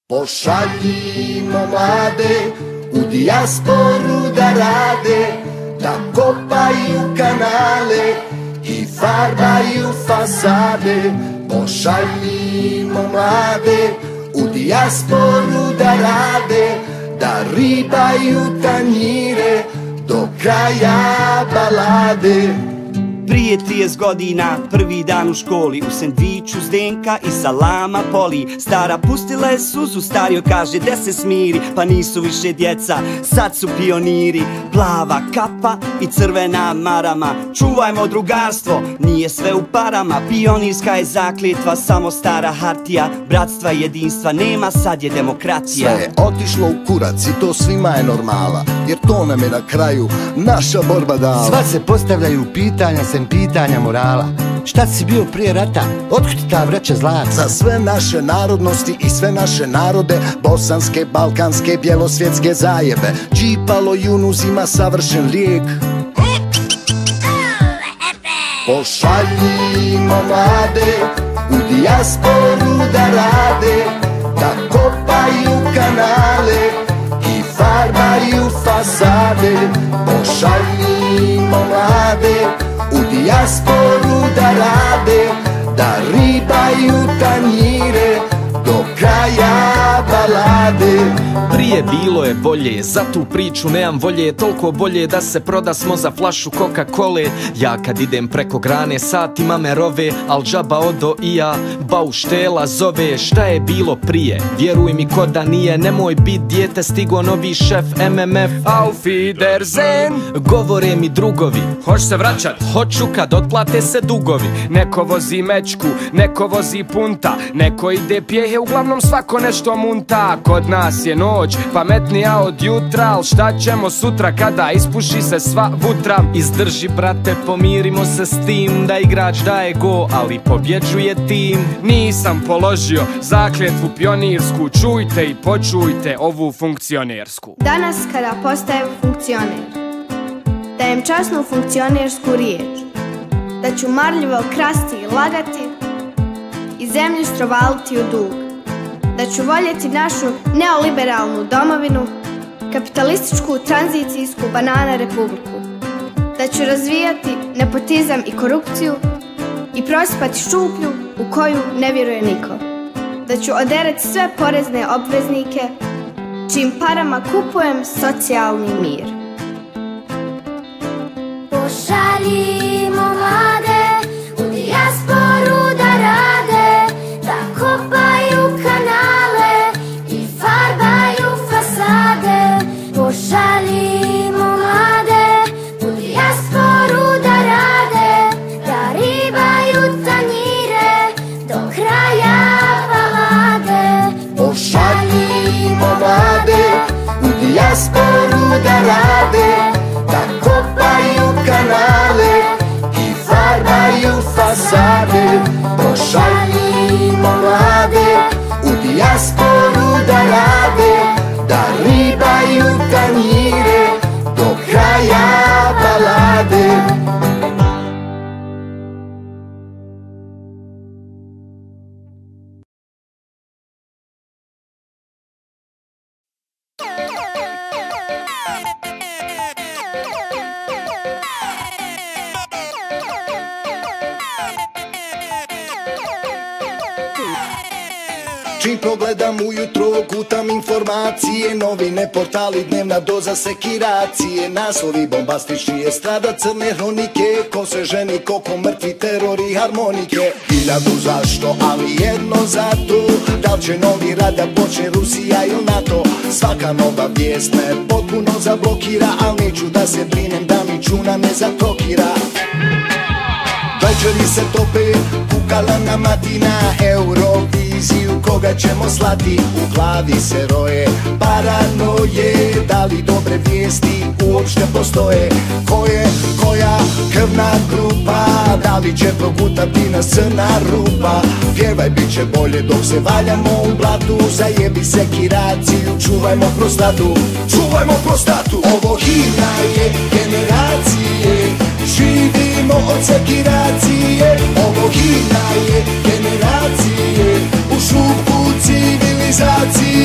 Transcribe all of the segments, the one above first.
Pošaljimo mlade u dijasporu da rade, da kopaju kanale i farbaju fasade. Pošaljimo mlade u dijasporu da rade, da ribaju tanjire do kraja balade. Prije 30 godina, prvi dan u školi, u sendviču Zdenka i salama Poli. Stara pustila je suzu, stario kaže da se smiri, pa nisu više djeca, sad su pioniri. Plava kapa i crvena marama, čuvajmo drugarstvo, nije sve u parama. Pionirska je zakljetva, samo stara hartija, bratstva i jedinstva nema, sad je demokratija. Sve je otišlo u kurac i to svima je normala, jer to nam je na kraju naša borba dala. Sva se postavljaju pitanja sem pitanja morala. Šta si bio prije rata? Otkud ta vreća zlata? Za sve naše narodnosti i sve naše narode, bosanske, balkanske, bjelosvjetske zajebe, džipalo Junuz ima savršen lijek. Pošaljimo mlade u dijasporu da rade, da kopaju kanale i farbaju fasade. Pošaljimo mlade u dijasporu da rade, da ribaju tanjire do kraja balade. Prije bilo je bolje, za tu priču nemam volje, toliko bolje da se prodasmo za flašu Coca-Cole. Ja kad idem preko grane satima me rove, al džaba odo i ja, bauštela zove. Šta je bilo prije, vjeruj mi ko da nije, nemoj bit dijete, stigo novi šef MMF. Auf Wiedersehen, govore mi drugovi, hoć se vraćat, hoću kad otplate se dugovi. Neko vozi mečku, neko vozi punta, neko ide pjehe, uglavnom svako nešto munta. Kod nas je noć, pametnija od jutra, al šta ćemo sutra kada ispuši se sva vutra. Izdrži brate, pomirimo se s tim da igrač daje go, ali pobjeđuje tim. Nisam položio zakljetvu pionirsku, čujte i počujte ovu funkcionersku. Danas kada postajem funkcioner, dajem časnu funkcionersku riječ, da ću marljivo krasti i lagati i zemlju strovaliti u dug, da ću voljeti našu neoliberalnu domovinu, kapitalističku tranzicijsku banana republiku, da ću razvijati nepotizam i korupciju i prosipati šuplju u koju ne vjeruje niko, da ću oderati sve porezne obveznike čijim parama kupujem socijalni mir. Pošaljimo mlade u dijasporu da rade, da kopaju kanale i farbaju fasade. Pošaljimo mlade u dijasporu da rade, da ribaju tanjire do kraja balade. Pošaljimo mlade u dijasporu da rade, da kopaju kanale i farbaju fasade. Pošaljimo mlade u dijasporu da rade, da ribaju tanjire do kraja balade. Čim progledam ujutro, kutam informacije, novine, portali, dnevna doza sekiracije. Naslovi bombastični, estrada, crne hronike, ko se ženi, koliko mrtvi, teror i harmonike. Hiljadu zašto, ali jedno zato, da li će novi rat da počne Rusija ili NATO. Svaka nova vijest me potpuno zablokira, al neću da se brinem da mi čuna ne zatrokira. Večeri se tope, kukala na matina, Euroviziju koga ćemo slati. U glavi se roje paranoje, da li dobre vijesti uopšte postoje. Ko je koja krvna grupa, da li će progutati nas crna rupa. Pjevaj bit će bolje dok se valjamo u blatu, zajebi sekiraciju, čuvajmo prostatu, čuvajmo prostatu. Ovo himna je generacije, živimo od sekiracije. Ovo himna je generacije, u šupku civilizacije.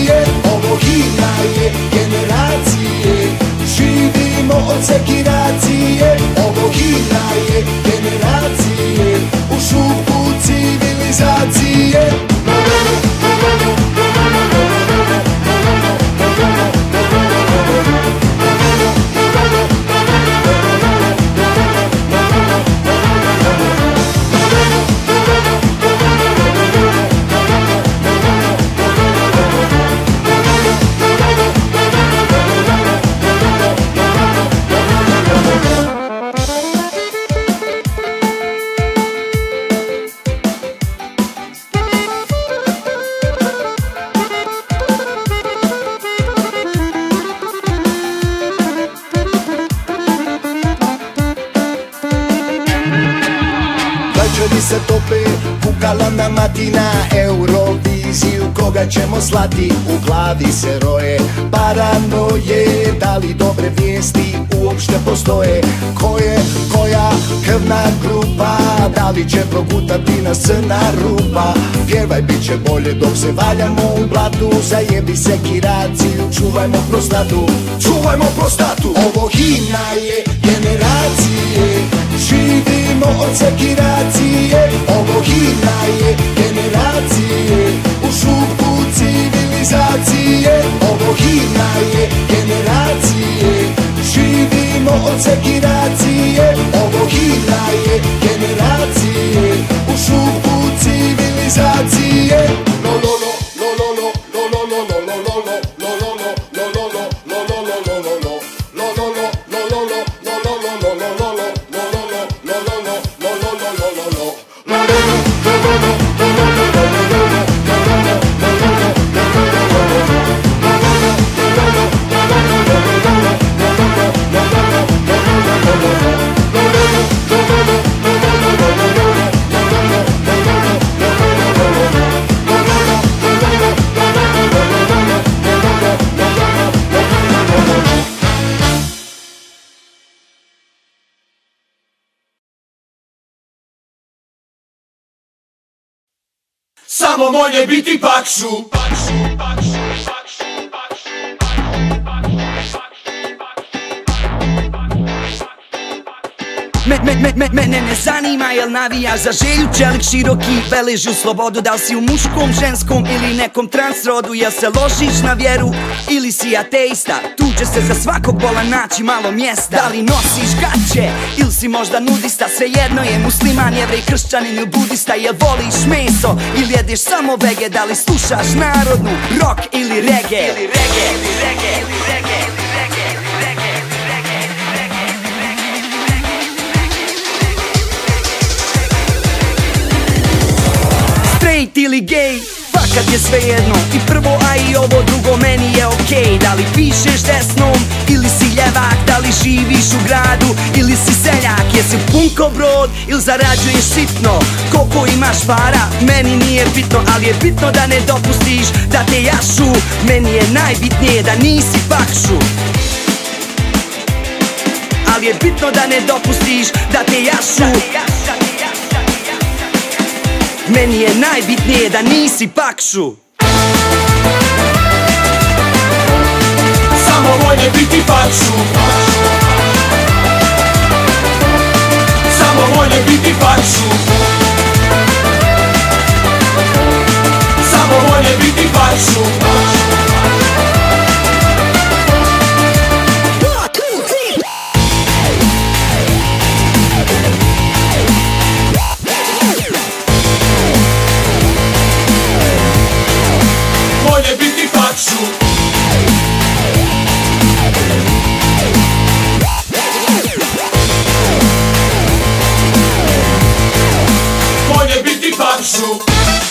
se tope, kukala na mati na Euroviziju. Koga ćemo slati, u glavi se roje paranoje. Da li dobre vijesti uopšte postoje? Koja krvna grupa, da li će progutati nas crna rupa? Pjevaj, bit će bolje dok se valjamo u blatu. Zajebi sekiraciju, čuvajmo prostatu, čuvajmo prostatu. Ovo himna je generacije, živimo od sekiracije. Ovo himna je generacije, u šupu civilizacije. Ovo himna je generacije, živimo od sekiracije. Ovo himna je generacije, u šupu civilizacije. Lo lo lo lo lo lo lo lo lo lo lo lo. Samo molje biti pakšu. Mene ne zanima jel navijaš za Želju Čelik široki, veliš u slobodu. Da li si u muškom, ženskom ili nekom transrodu? Jel se ložiš na vjeru ili si ateista? Tu će se za svakog bola naći malo mjesta. Da li nosiš gaće ili si možda nudista? Svejedno je musliman, jevrej, kršćanin ili budista. Jel voliš meso ili jedeš samo vege? Da li slušaš narodnu, rock ili reggae? Straight ili gay, fakat je svejedno. I prvo, a i ovo drugo meni je okej. Da li pišeš desnom ili si ljevak? Da li živiš u gradu ili si seljak? Jesi punko brod ili zarađuješ sitno? Koliko imaš para, meni nije bitno. Ali je bitno da ne dopustiš da te jašu. Meni je najbitnije da nisi pakšu. Ali je bitno da ne dopustiš da te jašu. Meni je najbitnije da nisi pakšu. Samo volje biti pakšu. Samo volje biti pakšu. Samo volje biti pakšu. Volje biti pakšu. Volje biti pakšu.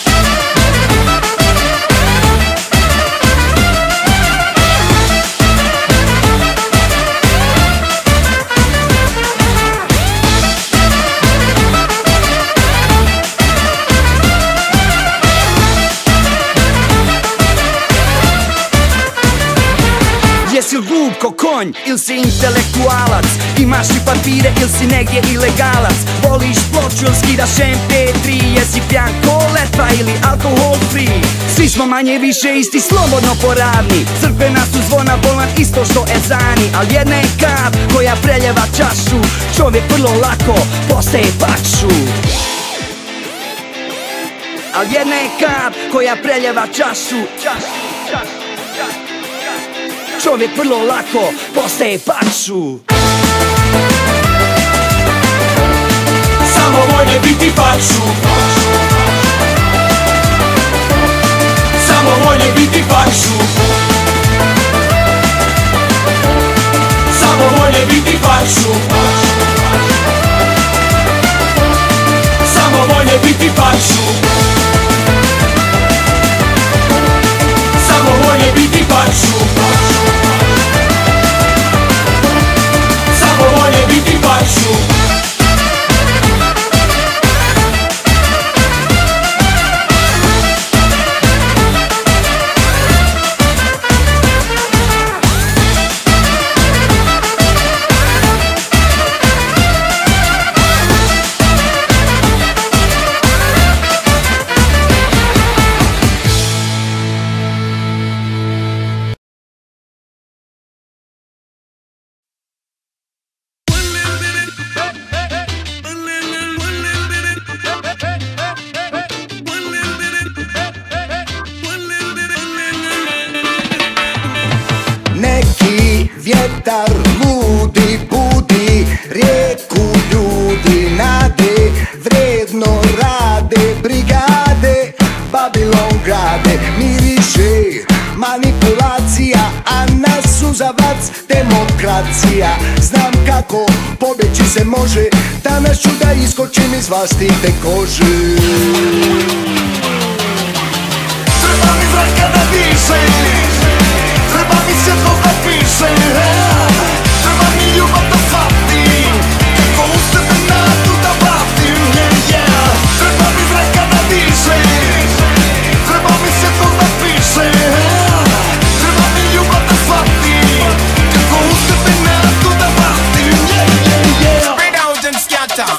Jesi li glup ko konj ili si intelektualac? Imaš li papire ili si negdje ilegalac? Voliš ploču ili skidaš MP3? Jesi pijan ko letva ili alkohol free? Svi smo manje više isti, slobodno poravni. Crkvena su zvona, bolan isto što ezani. Al jedna je kap koja preljeva čašu. Čovjek vrlo lako postaje pakšu. Al jedna je kap koja preljeva čašu. Čovjek vrlo lako postaje pakšu. Samo volje biti pakšu. Samo volje biti pakšu. Samo volje biti pakšu. Samo volje biti pakšu. Samo volje biti pakšu. Samo volje biti pakšu. manipulacija, a nas uzavac demokracija. Znam kako pobjeći se može, danas ću da iskočim iz vlastite kože. Treba mi zraka da diše, treba mi svjetlost da piše, treba mi ljubav da shvatim, kako u sebe nadu da vratim, treba mi zraka da diše, treba mi svjetlost da piše, treba mi ljubav da shvatim, kako u sebe nadu da vratim, Spread out and scatter.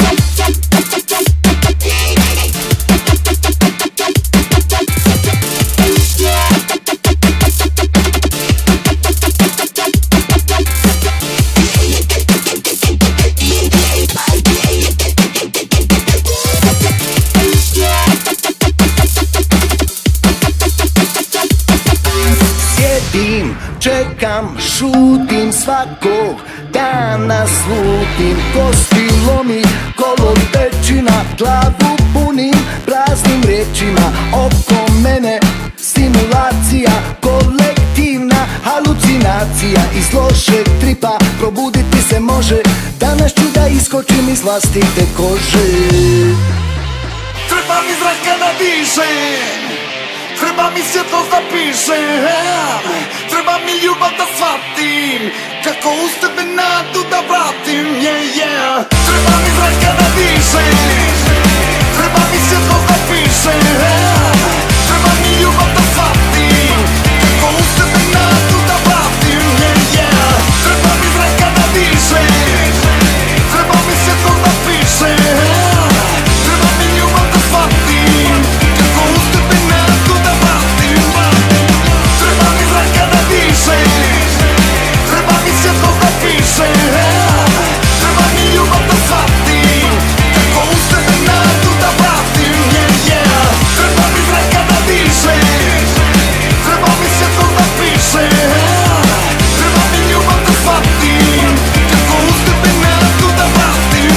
Sjedim, čekam, šutim svakog dana, slutim, kosti lomi, kolo tečina, glavu punim praznim rečima. Oko mene stimulacija, kolektivna halucinacija. Iz lošeg tripa probuditi se može, danas ću da iskočim iz vlastite kože. Treba mi zraka da diše, treba mi svjetlost da piše, treba mi ljubav da shvatim, kako uz tebe nadu da vratim, Treba mi zraka da diše, treba mi svjetlost da piše, treba mi ljubav da shvatim, kako uz tebe nadu da vratim, Treba mi zraka da diše, treba mi svjetlost da piše, treba mi ljubav da shvatim, kako uz tebe nadu da vratim. Treba mi zraka da diše, treba mi svjetlost da piše, treba mi ljubav da shvatim, kako uz tebe nadu da vratim, Treba mi zraka da diše, treba mi svjetlost da piše, treba mi ljubav da shvatim, kako uz tebe nadu da vratim,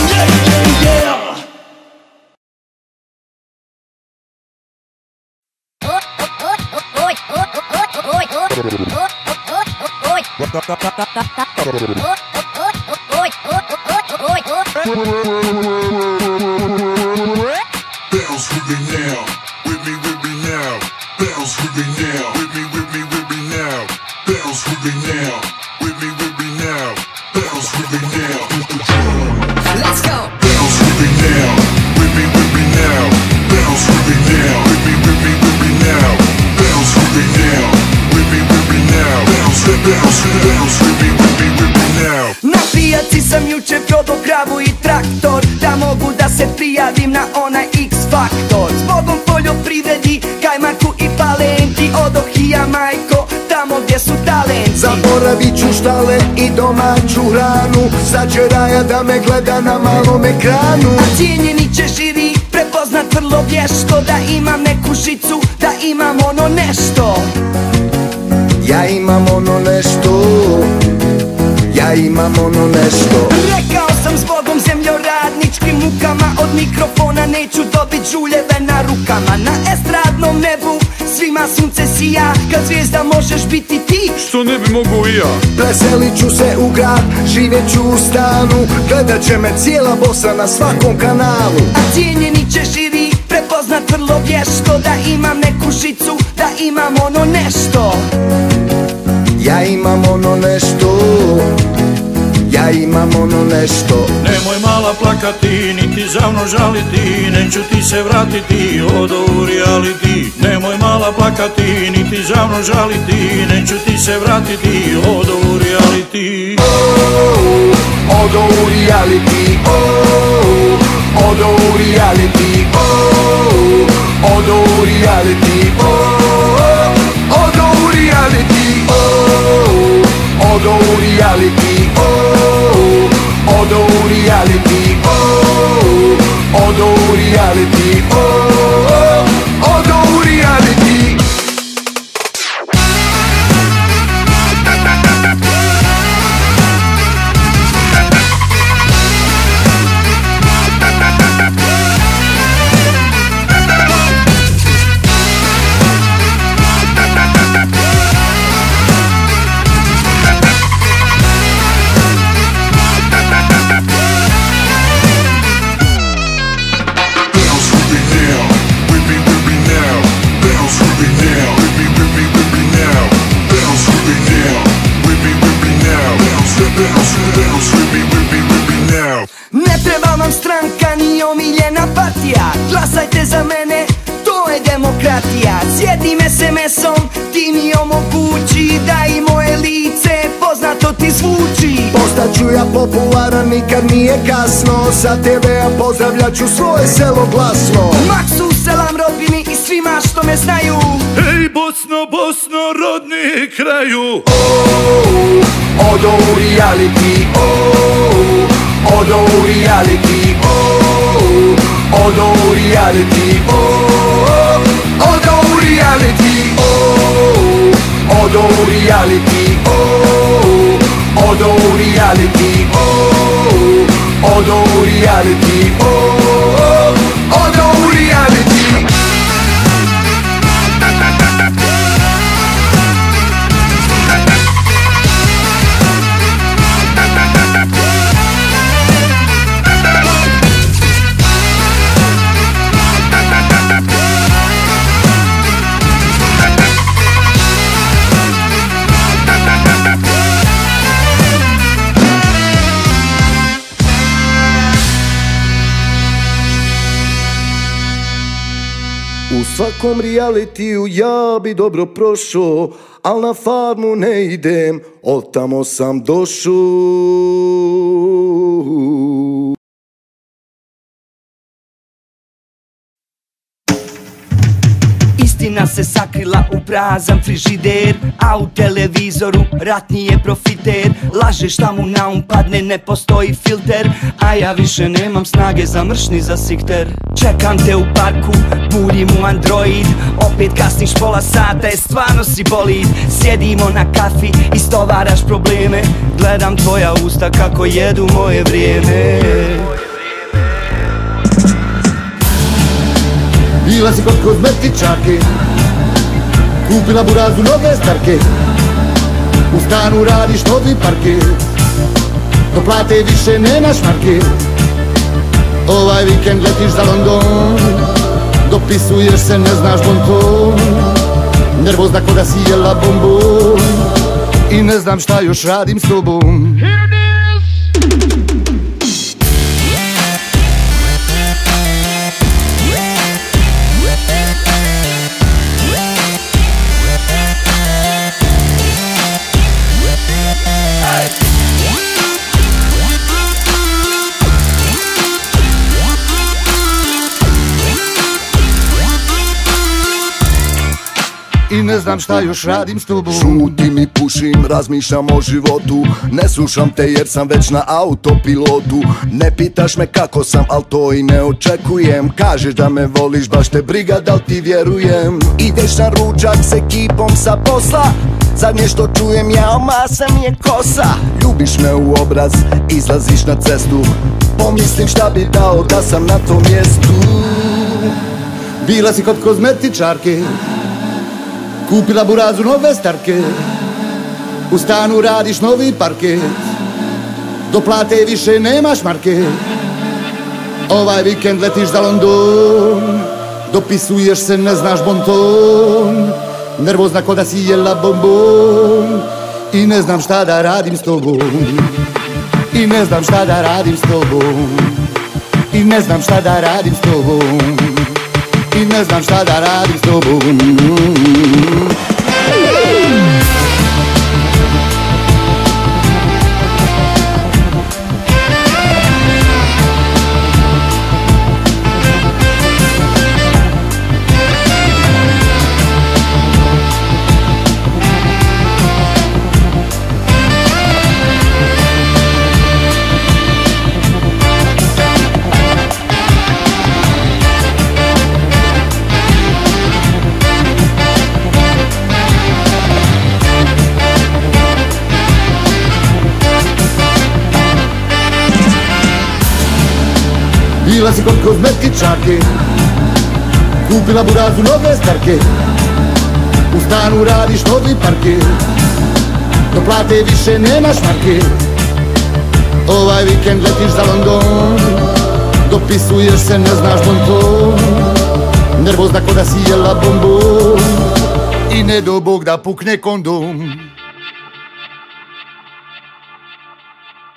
Bounce with me now, with me now. Bounce with me now, with me now. Bounce with me now, with me now. Bounce with me now. Let's go. Bounce with me now, with me now. Bounce with me now, with me now. Bounce with me now, with me now. Bounce with me now. Na pijaci sam juče prodao kravu i traktor, da mogu da se prijavim na onaj X-faktor. Zbogom poljoprivredi, kajmaku i palenti, odohija majko, tamo gdje su talenti. Zaboravit ću štale i domaću hranu, sad će Raja da me gleda na malom ekranu. A cijenjeni će žiri prepoznat vrlo vješto, da imam neku žicu, da imam ono nešto. Ja imam ono nešto, ja imam ono nešto. Rekao sam zbogom zemljoradničkim mukama, od mikrofona neću dobit žuljeve na rukama. Na estradnom nebu svima sunce sija, kad zvijezda možeš biti ti. Što ne bi mogu i ja? Preselit ću se u grad, živjet ću u stanu, gledat će me cijela Bosna na svakom kanalu. A cijenjeni će žiri prepoznat vrlo vješto, da imam neku žicu, da imam ono nešto. Ja imam ono nešto, ja imam ono nešto. Nemoj mala plakati, niti zavno žaliti, neću ti se vratiti, odo u reality. Nemoj mala plakati, niti zavno žaliti, neću ti se vratiti, odo u reality. Odo u reality, odo u reality, odo u reality, odo u reality, odo u reality, odo u reality, odo u reality, odo u reality. Bounce with me now. Ne treba vam stranka ni omiljena partija, glasajte za mene, to je demokratija. S jednim SMS-om ti mi omogući da i moje lice poznato ti zvuči. Postaću ja popularan, nikad nije kasno, sa TV-a pozdravljat ću svoje selo glasno. Maksu, selam rodbini i svima što me znaju. Ej Bosno, Bosno, rodni kraju. Odo u reality, odo u reality, odo u reality, odo u reality, odo u reality, odo u reality, odo u reality, odo u reality. U svakom realitiju ja bi dobro prošao, al na farmu ne idem, od tamo sam došao. Istina se sakrila u prazan frižider, a u televizoru ratni je profiter. Laže šta mu na um padne, ne postoji filter, a ja više nemam snage za mršni za sikter. Čekam te u parku, buljim u Android, opet kasniš pola sata, stvarno si bolid. Sjedimo na kafi, istovaraš probleme, gledam tvoja usta kako jedu moje vrijeme. Bila si kod kozmetičarke, kupila burazu nove starke, u stanu radiš novi parket, do plate više nemaš marke. Ovaj vikend letiš za London, dopisuješ se, ne znaš bonton, nervozna ko da si jela bombon i ne znam šta još radim s tobom. I ne znam šta još radim s tobom. Šutim i pušim, razmišljam o životu, ne slušam te jer sam već na autopilotu. Ne pitaš me kako sam, al to i ne očekujem. Kažeš da me voliš, baš te briga da li ti vjerujem. Ideš na ručak s ekipom sa posla, zadnje što čujem ja, masa mi je kosa. Ljubiš me u obraz, izlaziš na cestu, pomislim šta bi dao da sam na tom mjestu. Bila si kod kozmetičarke, kupila burazu nove starke, u stanu radiš novi parket, do plate više nemaš marke. Ovaj vikend letiš za London, dopisuješ se, ne znaš bonton, nervozna ko da si jela bombon i ne znam šta da radim s tobom. I ne znam šta da radim s tobom. I ne znam šta da radim s tobom. I ne znam šta da radim s tobom. Bila si kod kozmetičarke, kupila burazu nove starke, u stanu radiš novi parket, do plate više nemaš marke. Ovaj vikend letiš za London, dopisuješ se, ne znaš bonton, nervozna ko da si jela bombon i ne do Bog da pukne kondom.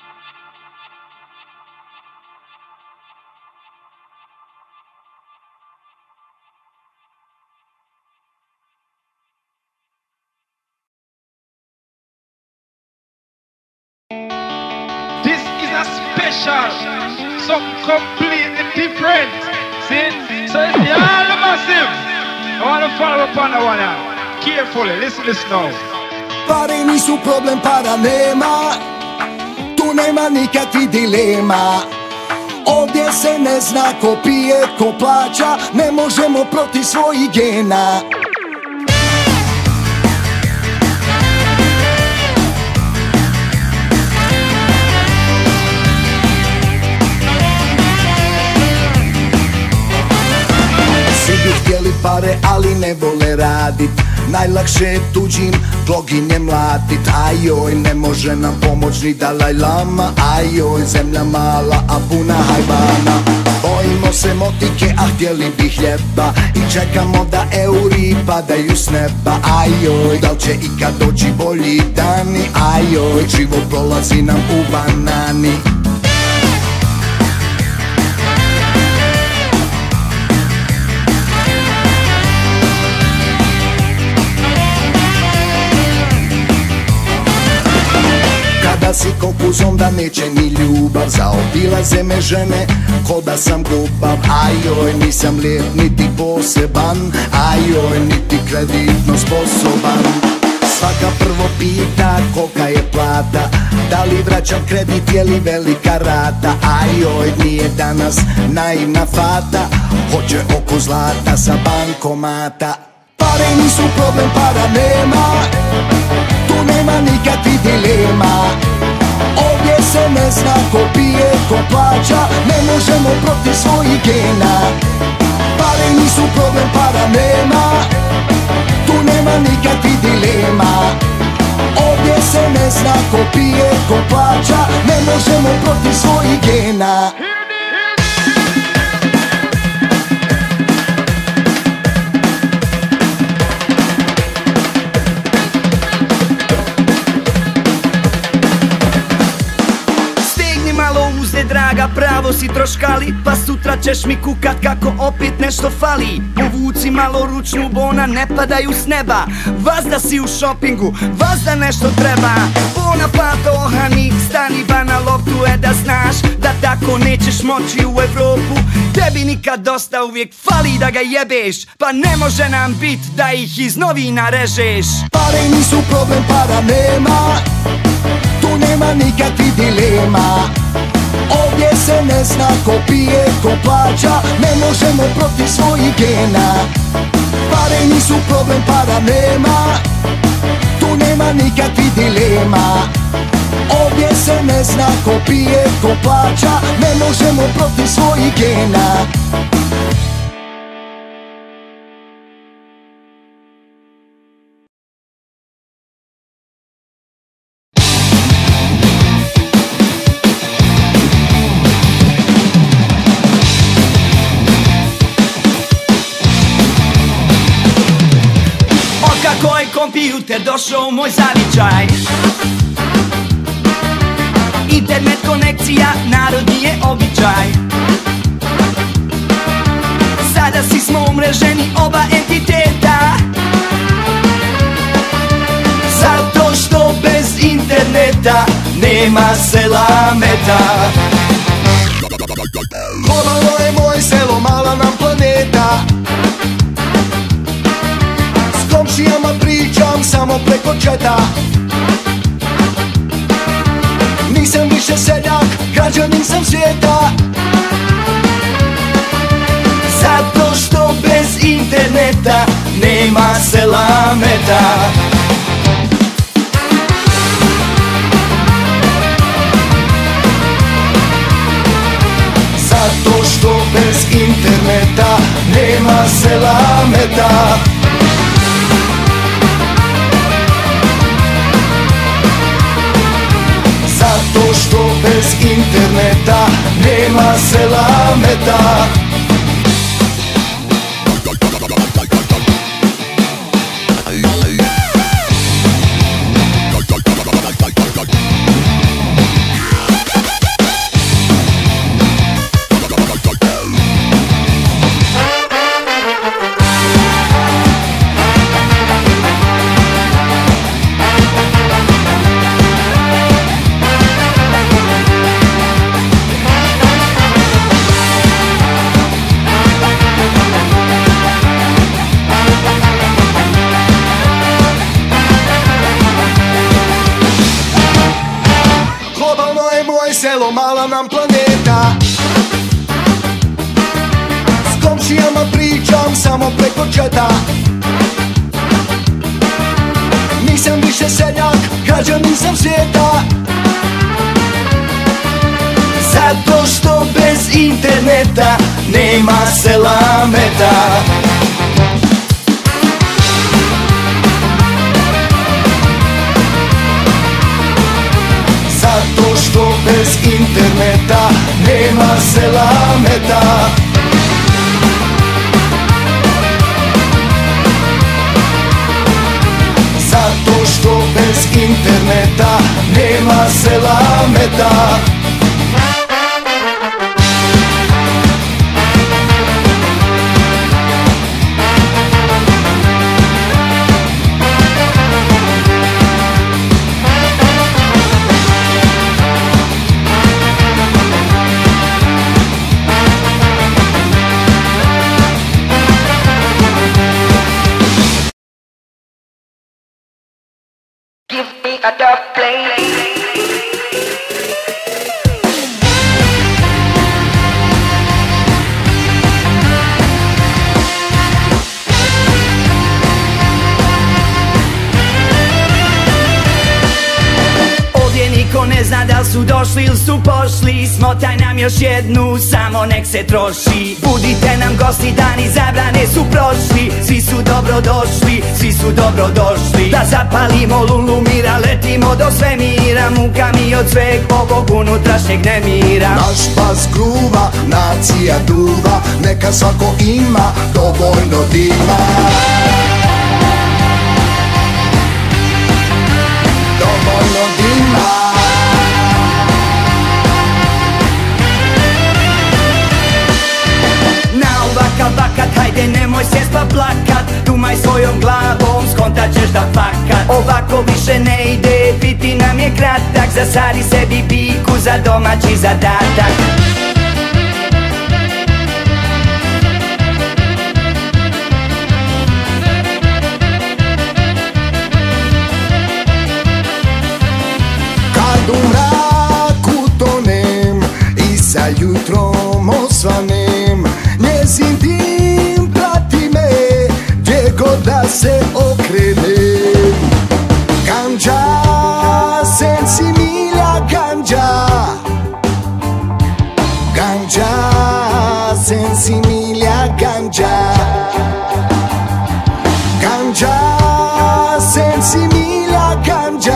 special, something completely different. See? So it's the all massive. I want to follow up on that one now. Carefully, listen this now. Pare nisu problem, para nema, tu nema nikakvih dilema. Ovdje se ne zna ko pije, ko plaća, ne možemo protiv svojih gena. Svi bi htjeli pare, ali ne vole radit. Najlakše je tuđim gloginje mlatit. Ajoj, ne može nam pomoć ni Dalaj Lama. Ajoj, zemlja mala, a puna hajvana. Bojimo se motike, a htjeli bi hljeba. I čekamo da euri padaju s neba. Ajoj, da li će ikad doći bolji dani? Ajoj, život prolazi nam u banani. Kada si kokuz onda neće ni ljubav. Zaobilaze me žene ko da sam glupav. Ajoj, nisam lijep niti poseban. Ajoj, niti kreditno sposoban. Svaka prvo pita kolika je plata, da li vraćam kredit, je li velika rata. Ajoj, nije danas naivna fata, hoće oko zlata sa bankomata. Pare nisu problem, para nema, tu nema nikakvih dilema. Ovdje se ne zna ko pije, ko plaća, ne možemo protiv svojih gena. Pare nisu problem, para nema, tu nema nikakvih dilema. Ovdje se ne zna ko pije, ko plaća, ne možemo protiv svojih gena. Draga, pravo si troškali, pa sutra ćeš mi kukat kako opet nešto fali. Povuci malo ručnu, bona ne padaju s neba. Vazda si u šopingu, vazda nešto treba. Bona pato ohani, stani ba na loptu, da znaš da tako nećeš moći u Evropu. Tebi nikad dosta, uvijek fali da ga jebeš, pa ne može nam bit da ih iz novina režeš. Pare nisu problem, para nema, tu nema nikakvih dilema. Ovdje se ne zna ko pije, ko plaća, ne možemo protiv svojih gena. Pare nisu problem, para nema, tu nema nikakvih dilema. Ovdje se ne zna ko pije, ko plaća, ne možemo protiv svojih gena. Kompjuter došao u moj zavičaj. Internet konekcija, narodni je običaj. Sada si smo umreženi oba entiteta, zato što bez interneta nema selameta. Pomalo je moje selo, mala nam planeta. S komšijama pričam samo preko četa. Nisam više seljak, građanin sam svijeta. Zato što bez interneta nema selameta. Zato što bez interneta nema selameta. Zato što bez interneta nema selameta. selo, mala nam planeta. S komšijama pričam samo preko četa. Nisam više seljak, građanin sam svijeta. Zato što bez interneta nema sela meta. Zato što bez interneta nema sela meta. Zato što bez interneta nema sela meta. Give me a dub play. Niko ne zna da su došli ili su pošli. Smotaj nam još jednu, samo nek se troši. Budite nam gosti, dani zabrane su prošli. Svi su dobro došli, svi su dobro došli. Da zapalimo lulu mira, letimo do svemira. Muka mi od sveg ovog unutrašnjeg nemira. Naš pas gruva, nacija duva. Neka svako ima dovoljno dima. Dovoljno dima. Bakat, hajde nemoj sjest pa plakat. Dumaj svojom glavom, skontat ćeš da fakat. Ovako više ne ide, biti nam je kratak. Zasadi sebi biku za domaći zadatak. Kad u mraku tonem i sa jutrom osvanem, njezin dim prati me gdje god da se okrenem. Ganđa, sensi milja ganđa. Ganđa, sensi milja ganđa. Ganđa, sensi milja ganđa.